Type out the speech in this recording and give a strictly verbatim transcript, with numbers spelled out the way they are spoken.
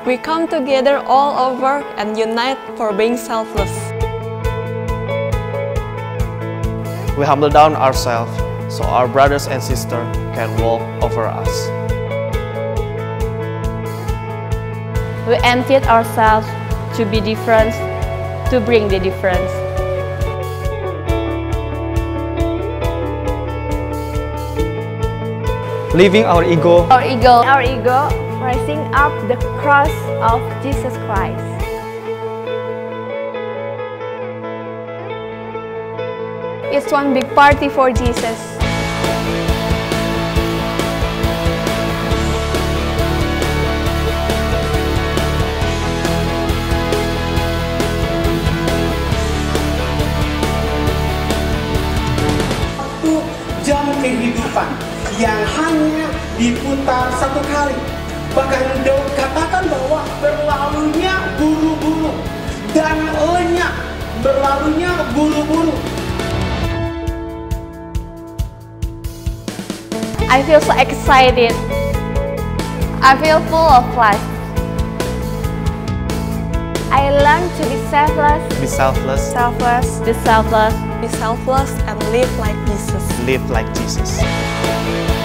We come together all over and unite for being selfless. We humble down ourselves so our brothers and sisters can walk over us. We emptied ourselves to be different, to bring the difference. Leaving our ego, Our ego, Our ego, rising up the cross of Jesus Christ. It's one big party for Jesus. Satu jam kehidupan yang hanya diputar satu kali. Bahkan Daud katakan bahwa berlalunya buru-buru dan lenyap, berlalunya buru-buru. I feel so excited. I feel full of life. I learned to be selfless, be selfless, selfless, Be selfless. Be selfless and live like Jesus. live like Jesus.